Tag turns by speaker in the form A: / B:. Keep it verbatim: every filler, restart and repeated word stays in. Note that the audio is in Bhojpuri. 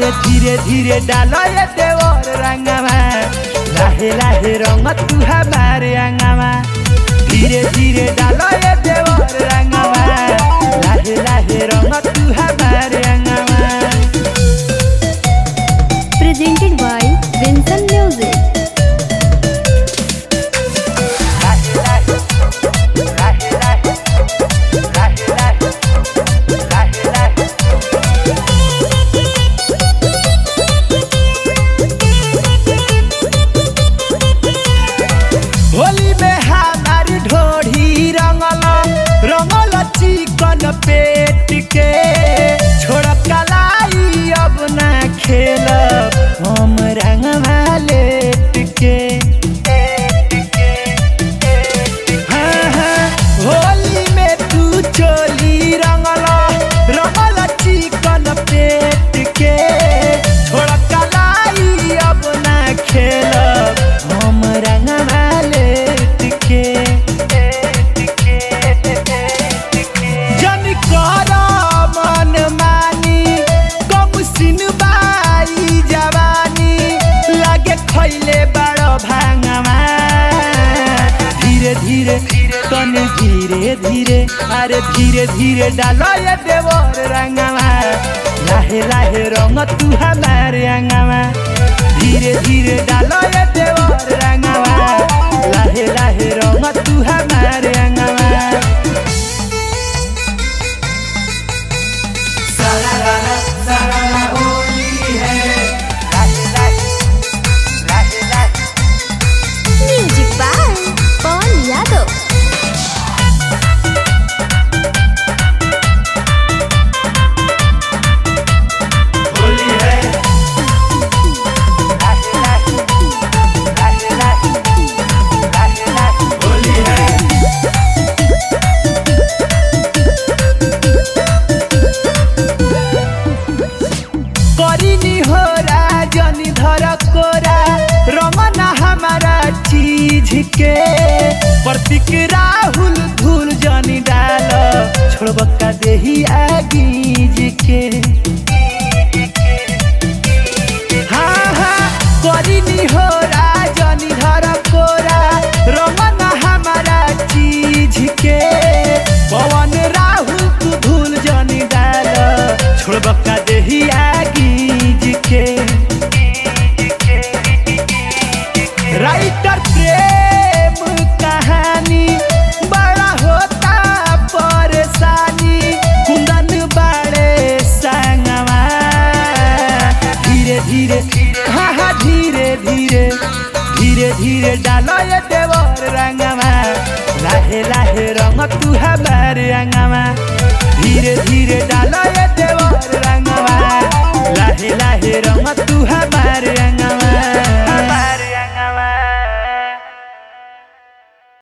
A: अरे धीरे धीरे डालो ये देवर रंगवा लाहे लाहे रंग तू हमारे अंगवा धीरे धीरे डालो ये देवर रंगवा लाहे लाहे रंग तू हमारे अंगवा।
B: Presented by Vincent Music.
A: Holi में हमारी ढोढ़ी रंगल रंगल चिकन पेट के छोड़ कलाई अब ना खेल हम रंगवा लेट के। हाँ हाँ होली में तू चोली रंगल रंगल चिकन पेट के छोड़ कलाई अब ना खेल हम रंगवा धीरे तने धीरे धीरे अरे धीरे धीरे डालो ये देवर रंगवा लाहे लाहे रंग तू हमारे अंगवा धीरे धीरे डालो ये देवर रंगवा लाहे लाहे रंग तू हमारे अंगवा। सारा राना सारा होली है लाहे लाहे लाहे लाहे।
B: Music by Pawan Yadav.
A: के प्रतीक राहुल धूल जानी डाल छोड़ब का देही आगीज के। हाँ हाँ करीनी हो राजनी धर कोरा रमना हमारा चीज के पवन राहुल तू धूल जानी डाल छोड़ब का देही आगीज के। राइटर प्रेम कहानी बड़ा होता परेशानी कुंदन बड़े संगवा धीरे धीरे हाँ हाँ धीरे धीरे धीरे धीरे डालो ये देवर रंगवा लाहे लाहे रंग तू हमारे अंगवा धीरे धीरे डालो